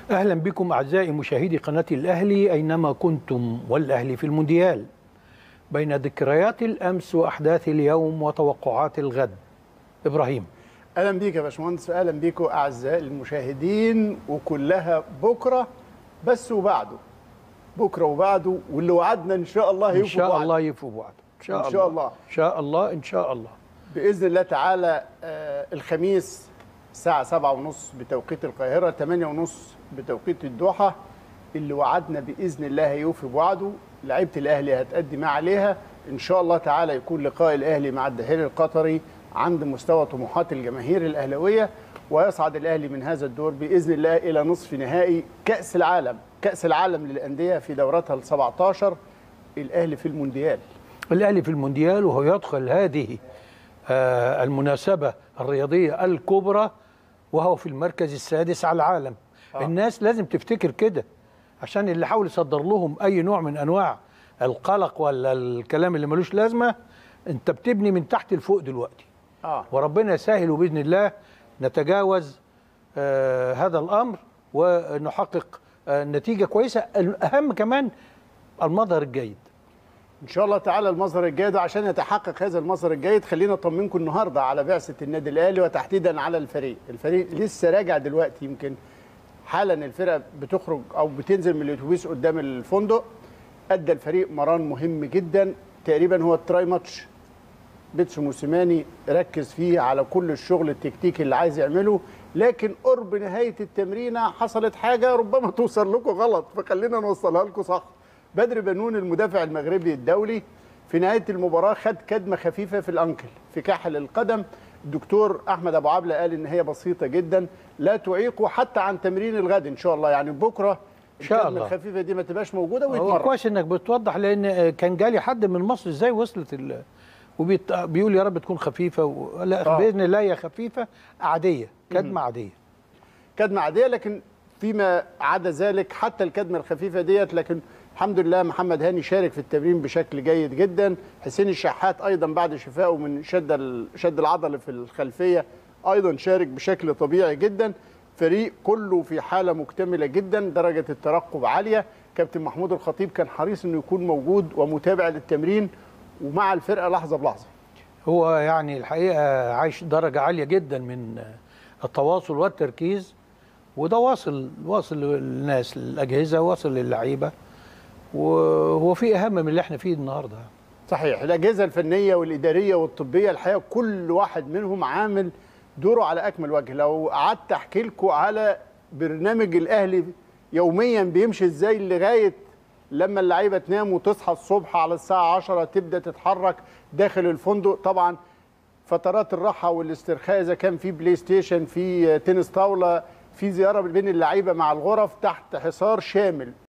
أهلا بكم أعزائي مشاهدي قناة الأهلي أينما كنتم، والأهلي في المونديال بين ذكريات الأمس وأحداث اليوم وتوقعات الغد. إبراهيم، اهلا بيك يا باشمهندس، اهلا بيكم اعزائي المشاهدين، وكلها بكره بس وبعده، بكره وبعده، واللي وعدنا ان شاء الله إن يوفوا شاء بوعده. الله يفوا بعض إن شاء الله. إن شاء الله إن شاء الله باذن الله تعالى. الخميس الساعه 7:30 بتوقيت القاهره، 8:30 بتوقيت الدوحه. اللي وعدنا باذن الله هيوفي بوعده. لعيبه الاهلي هتأدي ما عليها ان شاء الله تعالى. يكون لقاء الاهلي مع الدحيل القطري عند مستوى طموحات الجماهير الاهلاويه، ويصعد الاهلي من هذا الدور باذن الله الى نصف نهائي كاس العالم، كاس العالم للانديه في دورتها ال 17. الاهلي في المونديال، الأهلي في المونديال، وهو يدخل هذه المناسبة الرياضية الكبرى وهو في المركز السادس على العالم. الناس لازم تفتكر كده، عشان اللي حاول يصدر لهم أي نوع من أنواع القلق ولا الكلام اللي ملوش لازمة. أنت بتبني من تحت لفوق دلوقتي، وربنا يسهل، وبإذن الله نتجاوز هذا الأمر ونحقق نتيجة كويسة. الأهم كمان المظهر الجيد ان شاء الله تعالى، المظهر الجيد. وعشان يتحقق هذا المظهر الجيد خلينا اطمنكم النهارده على بعثه النادي الاهلي، وتحديدا على الفريق لسه راجع دلوقتي. يمكن حالا الفرقه بتخرج او بتنزل من الاتوبيس قدام الفندق. ادى الفريق مران مهم جدا، تقريبا هو التراي ماتش. بيتسو موسيماني ركز فيه على كل الشغل التكتيكي اللي عايز يعمله، لكن قرب نهايه التمرينه حصلت حاجه ربما توصل لكم غلط، فخلينا نوصلها لكم صح. بدر بنون المدافع المغربي الدولي في نهايه المباراه خد كدمه خفيفه في الانكل، في كاحل القدم. الدكتور احمد ابو عبله قال ان هي بسيطه جدا، لا تعيقه حتى عن تمرين الغد ان شاء الله. يعني بكره إن شاء الله الكدمه الخفيفه دي ما تبقاش موجوده هو ويتمرن. كويس انك بتوضح، لان كان جالي حد من مصر ازاي وصلت وبيقول يا رب تكون خفيفه لا باذن الله هي خفيفه عاديه، كدمه عاديه، كدمه عاديه. لكن فيما عدا ذلك حتى الكدمه الخفيفه ديت، لكن الحمد لله محمد هاني شارك في التمرين بشكل جيد جدا. حسين الشحات ايضا بعد شفائه من شد العضله في الخلفيه ايضا شارك بشكل طبيعي جدا. فريق كله في حاله مكتمله جدا، درجه الترقب عاليه. كابتن محمود الخطيب كان حريص انه يكون موجود ومتابع للتمرين ومع الفرقه لحظه بلحظه. هو يعني الحقيقه عايش درجه عاليه جدا من التواصل والتركيز، وده واصل للناس، للاجهزه، واصل للعيبه، وهو في اهم من اللي احنا فيه النهارده. صحيح، الاجهزه الفنيه والاداريه والطبيه الحقيقه كل واحد منهم عامل دوره على اكمل وجه. لو قعدت احكي لكم على برنامج الاهلي يوميا بيمشي ازاي لغايه لما اللعيبه تنام وتصحى الصبح على الساعه 10 تبدا تتحرك داخل الفندق. طبعا فترات الراحه والاسترخاء، اذا كان في بلاي ستيشن، في تنس طاوله، في زياره بين اللعيبه مع الغرف تحت حصار شامل.